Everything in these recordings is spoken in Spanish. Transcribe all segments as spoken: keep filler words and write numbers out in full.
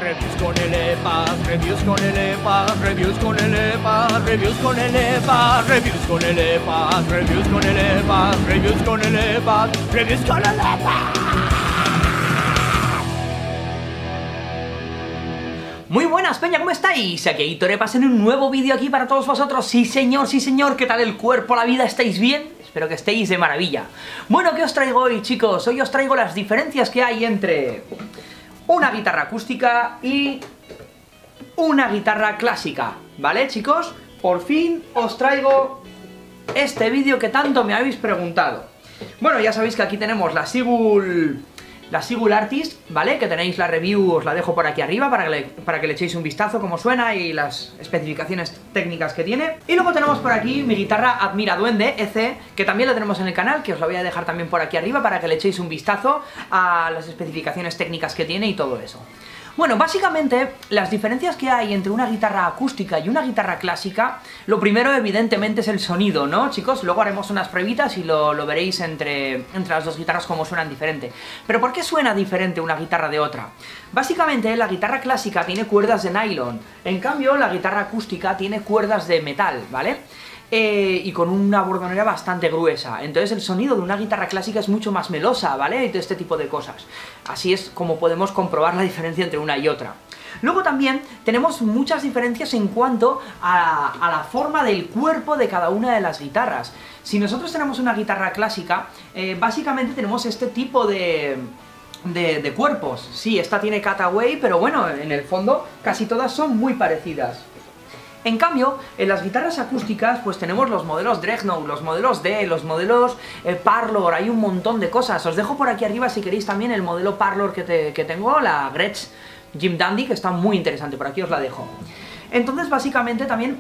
reviews con el EPA, reviews con el EPA, reviews con el EPA, reviews con el EPA, reviews con el EPA, reviews con el EPA, reviews con el EPA, reviews con el EPA. Muy buenas, peña, ¿cómo estáis? Aquí Aitor Epas en un nuevo vídeo aquí para todos vosotros. Sí señor, sí señor, ¿qué tal el cuerpo, la vida? ¿Estáis bien? Espero que estéis de maravilla. Bueno, ¿qué os traigo hoy, chicos? Hoy os traigo las diferencias que hay entre una guitarra acústica y una guitarra clásica, ¿vale, chicos? Por fin os traigo este vídeo que tanto me habéis preguntado. Bueno, ya sabéis que aquí tenemos la Sigul... La Sigul Artist, ¿vale? Que tenéis la review, os la dejo por aquí arriba para que, le, para que le echéis un vistazo cómo suena y las especificaciones técnicas que tiene. Y luego tenemos por aquí mi guitarra Admira Duende E C, que también la tenemos en el canal, que os la voy a dejar también por aquí arriba para que le echéis un vistazo a las especificaciones técnicas que tiene y todo eso. Bueno, básicamente, las diferencias que hay entre una guitarra acústica y una guitarra clásica, lo primero evidentemente es el sonido, ¿no, chicos? Luego haremos unas pruebitas y lo, lo veréis entre, entre las dos guitarras cómo suenan diferente. Pero ¿por qué suena diferente una guitarra de otra? Básicamente, la guitarra clásica tiene cuerdas de nylon, en cambio la guitarra acústica tiene cuerdas de metal, ¿vale? Eh, y con una bordonera bastante gruesa. Entonces el sonido de una guitarra clásica es mucho más melosa, ¿vale? Y todo este tipo de cosas. Así es como podemos comprobar la diferencia entre una y otra. Luego también tenemos muchas diferencias en cuanto a, a la forma del cuerpo de cada una de las guitarras. Si nosotros tenemos una guitarra clásica, eh, básicamente tenemos este tipo de... De, de cuerpos. Sí, esta tiene cutaway, pero bueno, en el fondo casi todas son muy parecidas. En cambio, en las guitarras acústicas pues tenemos los modelos Dreadnought, los modelos D, los modelos eh, Parlor, hay un montón de cosas. Os dejo por aquí arriba si queréis también el modelo Parlor que, te, que tengo, la Gretsch Jim Dandy, que está muy interesante, por aquí os la dejo. Entonces básicamente también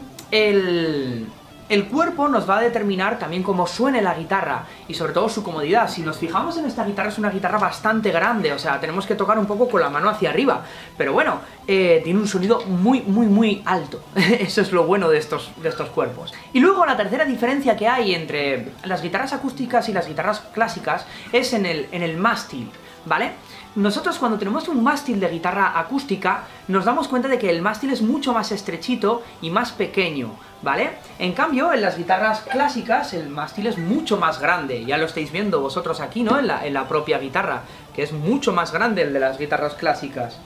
el... El cuerpo nos va a determinar también cómo suene la guitarra y sobre todo su comodidad. Si nos fijamos en esta guitarra, es una guitarra bastante grande, o sea, tenemos que tocar un poco con la mano hacia arriba. Pero bueno, eh, tiene un sonido muy, muy, muy alto. Eso es lo bueno de estos, de estos cuerpos. Y luego la tercera diferencia que hay entre las guitarras acústicas y las guitarras clásicas es en el, en el mástil, ¿vale? Nosotros cuando tenemos un mástil de guitarra acústica nos damos cuenta de que el mástil es mucho más estrechito y más pequeño, ¿vale? En cambio, en las guitarras clásicas el mástil es mucho más grande, ya lo estáis viendo vosotros aquí, ¿no? En la, en la propia guitarra, que es mucho más grande el de las guitarras clásicas.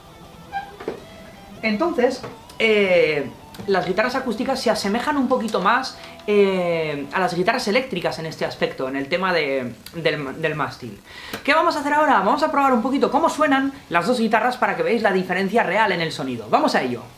Entonces, eh, las guitarras acústicas se asemejan un poquito más eh, a las guitarras eléctricas en este aspecto, en el tema de, del, del mástil. ¿Qué vamos a hacer ahora? Vamos a probar un poquito cómo suenan las dos guitarras para que veáis la diferencia real en el sonido. ¡Vamos a ello!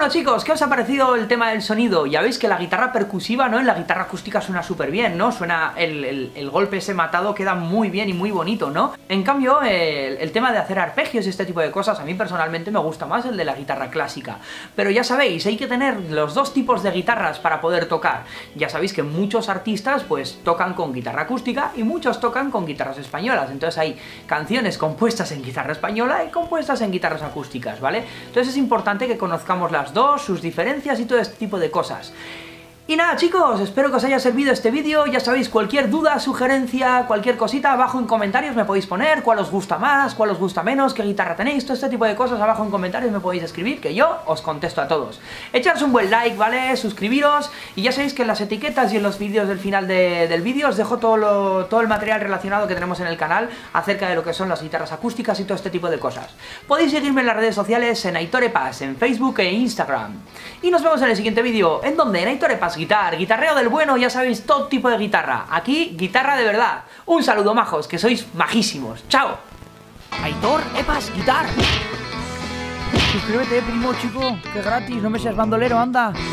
Bueno chicos, ¿qué os ha parecido el tema del sonido? Ya veis que la guitarra percusiva, ¿no? En la guitarra acústica suena súper bien, ¿no? Suena el, el, el golpe ese matado queda muy bien y muy bonito, ¿no? En cambio, el, el tema de hacer arpegios y este tipo de cosas, a mí personalmente me gusta más el de la guitarra clásica. Pero ya sabéis, hay que tener los dos tipos de guitarras para poder tocar. Ya sabéis que muchos artistas pues tocan con guitarra acústica y muchos tocan con guitarras españolas. Entonces hay canciones compuestas en guitarra española y compuestas en guitarras acústicas, ¿vale? Entonces es importante que conozcamos las dos, sus diferencias y todo este tipo de cosas. Y nada chicos, espero que os haya servido este vídeo. Ya sabéis, cualquier duda, sugerencia, cualquier cosita abajo en comentarios me podéis poner, cuál os gusta más, cuál os gusta menos, qué guitarra tenéis, todo este tipo de cosas abajo en comentarios me podéis escribir, que yo os contesto a todos. Echaros un buen like, ¿vale? Suscribiros, y ya sabéis que en las etiquetas y en los vídeos del final de, del vídeo os dejo todo, lo, todo el material relacionado que tenemos en el canal acerca de lo que son las guitarras acústicas y todo este tipo de cosas. Podéis seguirme en las redes sociales en AitorEpas, en Facebook e Instagram. Y nos vemos en el siguiente vídeo, en donde en AitorEpas Guitar, guitarreo del bueno, ya sabéis, todo tipo de guitarra. Aquí, guitarra de verdad. Un saludo, majos, que sois majísimos. ¡Chao! Aitor Epas Guitar. Suscríbete, primo, chico, que gratis, no me seas bandolero, anda.